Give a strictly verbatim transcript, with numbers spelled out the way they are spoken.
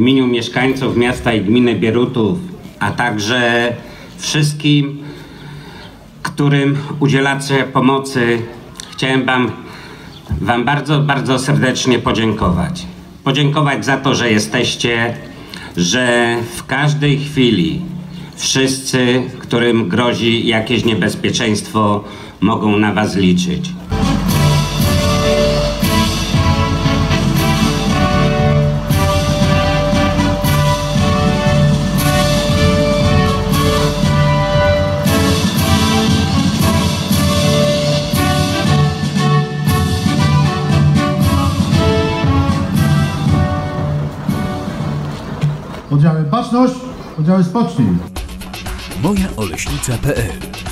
imieniu mieszkańców miasta i gminy Bierutów, a także wszystkim, którym udzielacie pomocy, chciałem wam, wam bardzo, bardzo serdecznie podziękować. Podziękować za to, że jesteście, że w każdej chwili wszyscy, którym grozi jakieś niebezpieczeństwo, mogą na was liczyć. Oddziały Baczność, oddziały Spocznij. moja oleśnica kropka pe el